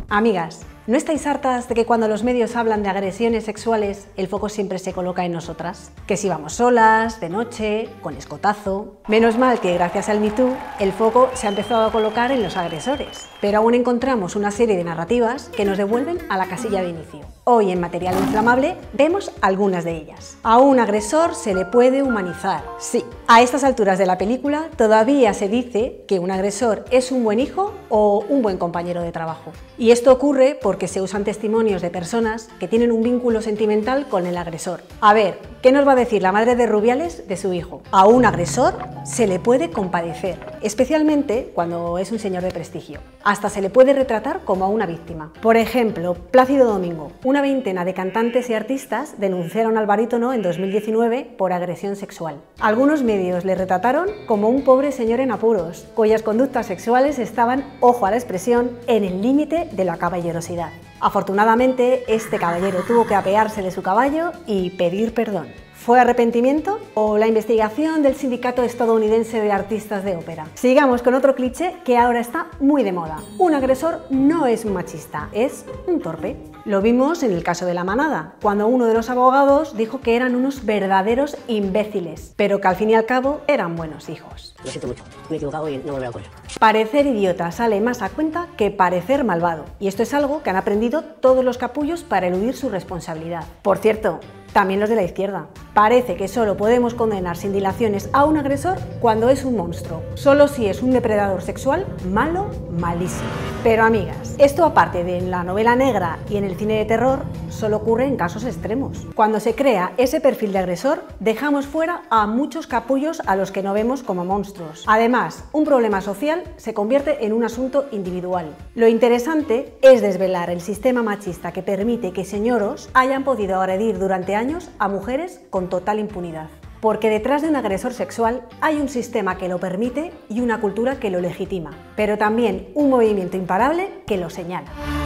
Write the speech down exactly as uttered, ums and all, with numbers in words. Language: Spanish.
Amigas, ¿no estáis hartas de que cuando los medios hablan de agresiones sexuales, el foco siempre se coloca en nosotras? Que si vamos solas, de noche, con escotazo... Menos mal que gracias al Me Too, el foco se ha empezado a colocar en los agresores. Pero aún encontramos una serie de narrativas que nos devuelven a la casilla de inicio. Hoy en Material Inflamable vemos algunas de ellas. A un agresor se le puede humanizar. Sí, a estas alturas de la película todavía se dice que un agresor es un buen hijo o un buen compañero de trabajo. Y esto ocurre porque se usan testimonios de personas que tienen un vínculo sentimental con el agresor. A ver, ¿qué nos va a decir la madre de Rubiales de su hijo? A un agresor se le puede compadecer, especialmente cuando es un señor de prestigio. Hasta se le puede retratar como a una víctima. Por ejemplo, Plácido Domingo. Una veintena de cantantes y artistas denunciaron al barítono en dos mil diecinueve por agresión sexual. Algunos medios le retrataron como un pobre señor en apuros, cuyas conductas sexuales estaban, ojo a la expresión, en el límite de la caballerosidad. Afortunadamente, este caballero tuvo que apearse de su caballo y pedir perdón. ¿Fue arrepentimiento o la investigación del Sindicato Estadounidense de Artistas de Ópera? Sigamos con otro cliché que ahora está muy de moda. Un agresor no es un machista, es un torpe. Lo vimos en el caso de La Manada, cuando uno de los abogados dijo que eran unos verdaderos imbéciles, pero que al fin y al cabo eran buenos hijos. Lo siento mucho, me he equivocado y no volverá a ocurrir. Parecer idiota sale más a cuenta que parecer malvado, y esto es algo que han aprendido todos los capullos para eludir su responsabilidad. Por cierto, también los de la izquierda. Parece que solo podemos condenar sin dilaciones a un agresor cuando es un monstruo, solo si es un depredador sexual malo, malísimo. Pero amigas, esto aparte de en la novela negra y en el cine de terror, solo ocurre en casos extremos. Cuando se crea ese perfil de agresor, dejamos fuera a muchos capullos a los que no vemos como monstruos. Además, un problema social se convierte en un asunto individual. Lo interesante es desvelar el sistema machista que permite que señoros hayan podido agredir durante años a mujeres con total impunidad. Porque detrás de un agresor sexual hay un sistema que lo permite y una cultura que lo legitima, pero también un movimiento imparable que lo señala.